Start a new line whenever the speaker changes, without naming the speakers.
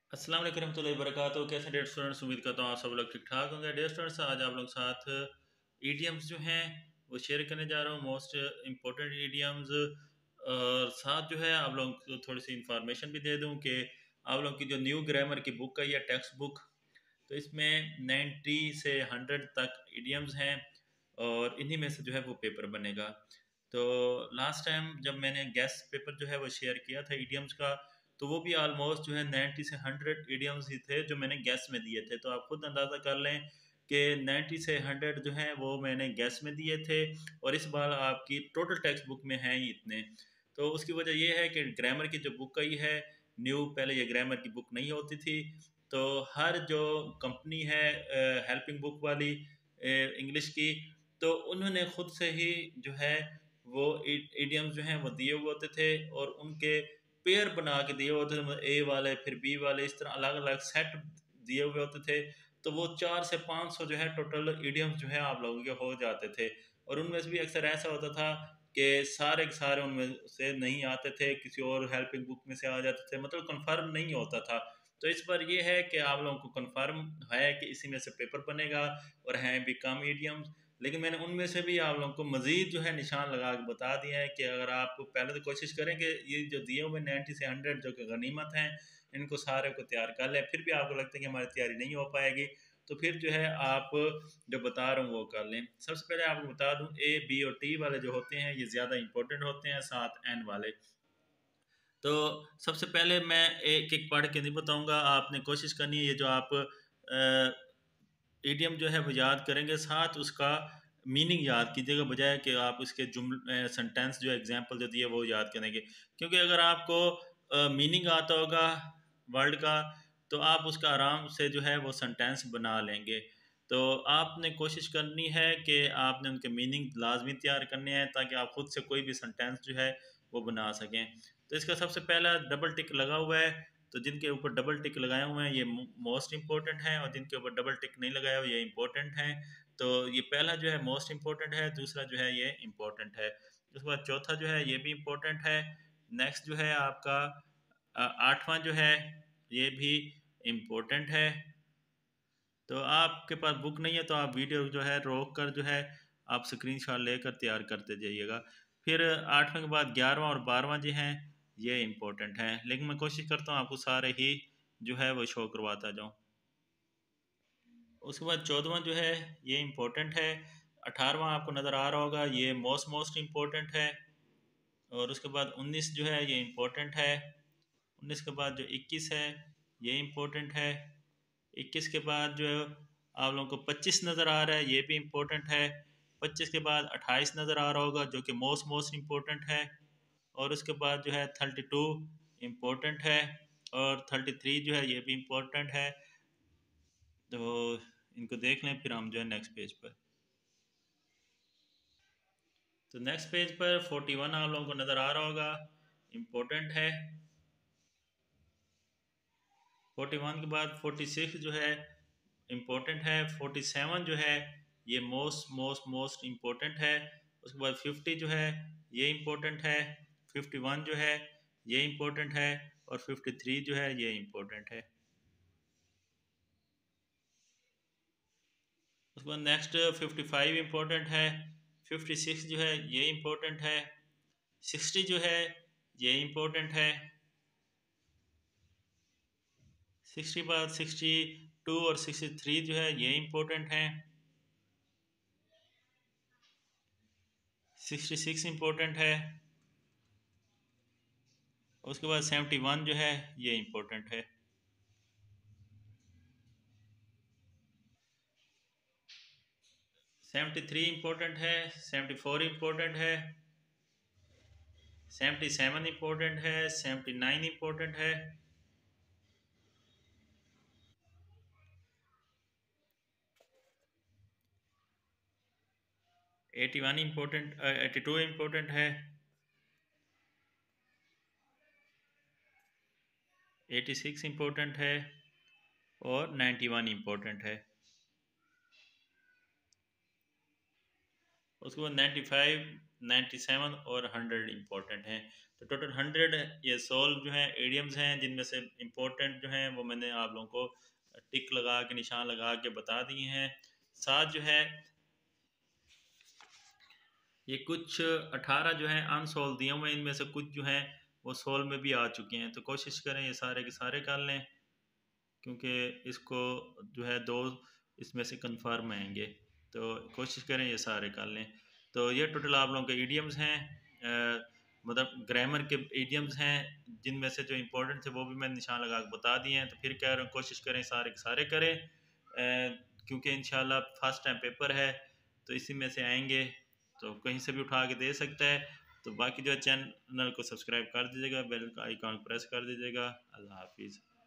अस्सलाम वालेकुम रहमतुल्लाहि व बरकातहू। कैसे डेयर स्टूडेंट्स, उम्मीद करता हूँ आप सब लोग ठीक ठाक होंगे। डेयर स्टूडेंट्स, आज आप लोग साथ ईडियम्स जो हैं वो शेयर करने जा रहा हूँ, मोस्ट इम्पोर्टेंट ईडियम्स। और साथ जो है आप लोगों को थोड़ी सी इंफॉर्मेशन भी दे दूँ कि आप लोगों की जो न्यू ग्रामर की बुक है या टेक्स्ट बुक, तो इसमें 90 से 100 तक ईडियम्स हैं और इन्हीं में से जो है वो पेपर बनेगा। तो लास्ट टाइम जब मैंने गेस्ट पेपर जो है वो शेयर किया था ईडियम्स का, तो वो भी ऑलमोस्ट जो है 90 से 100 ईडियम्स ही थे जो मैंने गैस में दिए थे। तो आप खुद अंदाज़ा कर लें कि 90 से 100 जो हैं वो मैंने गैस में दिए थे, और इस बार आपकी टोटल टेक्स्ट बुक में हैं ही इतने। तो उसकी वजह ये है कि ग्रामर की जो बुक आई है न्यू, पहले ये ग्रामर की बुक नहीं होती थी। तो हर जो कंपनी है हेल्पिंग बुक वाली इंग्लिश की, तो उन्होंने खुद से ही जो है वो इडियम्स जो हैं वो दिए हुए होते थे, और उनके पेयर बना के दिए होते थे, मतलब ए वाले फिर बी वाले, इस तरह अलग अलग सेट दिए हुए होते थे। तो वो 400 से 500 जो है टोटल इडियम्स जो है आप लोगों के हो जाते थे। और उनमें से भी अक्सर ऐसा होता था कि सारे के सारे उनमें से नहीं आते थे, किसी और हेल्पिंग बुक में से आ जाते थे, मतलब कंफर्म नहीं होता था। तो इस बार ये है कि आप लोगों को कंफर्म है कि इसी में से पेपर बनेगा, और हैं भी कम ईडियम्स। लेकिन मैंने उनमें से भी आप लोगों को मज़ीद जो है निशान लगा के बता दिया है कि अगर आप पहले तो कोशिश करें कि ये जो दिए हुए 90 से 100 जो कि गनीमत हैं, इनको सारे को तैयार कर लें। फिर भी आपको लगता है कि हमारी तैयारी नहीं हो पाएगी, तो फिर जो है आप जो बता रहा हूँ वो कर लें। सबसे पहले आपको बता दूँ, ए बी और टी वाले जो होते हैं ये ज़्यादा इंपॉर्टेंट होते हैं, साथ एन वाले। तो सबसे पहले मैं एक एक पढ़ के नहीं बताऊंगा, आपने कोशिश करनी है ये जो आप ईडियम जो है वो याद करेंगे, साथ उसका मीनिंग याद कीजिएगा, बजाय कि आप उसके जुमले सेंटेंस जो एग्जांपल जो दिए वो याद करेंगे। क्योंकि अगर आपको मीनिंग आता होगा वर्ड का, तो आप उसका आराम से जो है वो सेंटेंस बना लेंगे। तो आपने कोशिश करनी है कि आपने उनके मीनिंग लाजमी तैयार करने हैं, ताकि आप खुद से कोई भी सेंटेंस जो है वो बना सकें। तो इसका सबसे पहला डबल टिक लगा हुआ है, तो जिनके ऊपर डबल टिक लगाए हुए हैं ये मोस्ट इंपॉर्टेंट हैं, और जिनके ऊपर डबल टिक नहीं लगाया हुआ ये इंपॉर्टेंट हैं। तो ये पहला जो है मोस्ट इंपॉर्टेंट है, दूसरा जो है ये इंपॉर्टेंट है। उसके बाद चौथा जो है ये भी इंपॉर्टेंट है। नेक्स्ट जो है आपका आठवां जो है ये भी इम्पोर्टेंट है। तो आपके पास बुक नहीं है तो आप वीडियो जो है रोक कर जो है आप स्क्रीनशॉट लेकर तैयार करते जाइएगा। फिर आठवें के बाद 11वां और 12वां जो हैं ये इम्पोर्टेंट हैं, लेकिन मैं कोशिश करता हूँ आपको सारे ही जो है वो शो करवाता जाऊँ। उसके बाद 14वां जो है ये इम्पोर्टेंट है। 18वां आपको नज़र आ रहा होगा, ये मोस्ट इम्पोर्टेंट है। और उसके बाद 19 जो है ये इम्पोर्टेंट है। 19 के बाद जो 21 है ये इम्पोर्टेंट है। 21 के बाद जो है आप लोगों को 25 नज़र आ रहा है, ये भी इम्पोर्टेंट है। 25 के बाद 28 नज़र आ रहा होगा जो कि मोस्ट इम्पोर्टेंट है। और उसके बाद जो है 32 इम्पोर्टेंट है। और 33 जो है ये भी इम्पोर्टेंट है। तो इनको देख लें, फिर हम जो है नेक्स्ट पेज पर। तो नेक्स्ट पेज पर 41 आप लोगों को नज़र आ रहा होगा, इम्पोर्टेंट है। 41 के बाद 46 जो है इम्पोर्टेंट है। 47 जो है ये मोस्ट इम्पोर्टेंट है। उसके बाद 50 जो है ये इम्पोर्टेंट है। 51 जो है ये इम्पोर्टेंट है। और 53 जो है ये इम्पोर्टेंट है। उसके बाद नेक्स्ट 55 इम्पोर्टेंट है। 56 जो है ये इम्पोर्टेंट है। 60 जो है ये इम्पोर्टेंट है। 60 बाद 62 और 63 जो है ये इम्पोर्टेंट है। 66 इम्पोर्टेंट है। उसके बाद 71 जो है ये इम्पोर्टेंट है। 73 इम्पोर्टेंट है। 74 इम्पोर्टेंट है। 77 इम्पोर्टेंट है। 79 इम्पोर्टेंट है। 81 इम्पोर्टेंट 82 इम्पोर्टेंट है। 86 इम्पोर्टेंट है। और 91 इम्पोर्टेंट है। उसके बाद 95, 97 और 100 इम्पोर्टेंट हैं। तो टोटल 100 ये 16 जो हैं एडियम्स हैं, जिनमें से इम्पोर्टेंट जो हैं वो मैंने आप लोगों को टिक लगा के, निशान लगा के बता दिए हैं। साथ जो है ये कुछ 18 जो हैं अनसोल्व दिए हुए, इनमें से कुछ जो हैं वो सोल्व में भी आ चुके हैं। तो कोशिश करें ये सारे के सारे कर लें, क्योंकि इसको जो है दो इसमें से कंफर्म आएंगे। तो कोशिश करें ये सारे कर लें। तो ये टोटल आप लोगों के ईडियम्स हैं, मतलब ग्रामर के ईडियम्स हैं, जिनमें से जो इम्पोर्टेंट थे वो भी मैंने निशान लगा के बता दिए हैं। तो फिर कह रहा हूँ कोशिश करें सारे के सारे करें, क्योंकि इंशाल्लाह फर्स्ट टाइम पेपर है तो इसी में से आएंगे, तो कहीं से भी उठा के दे सकता है। तो बाकी जो है चैनल को सब्सक्राइब कर दीजिएगा, बेल का आइकॉन प्रेस कर दीजिएगा। अल्लाह हाफिज़।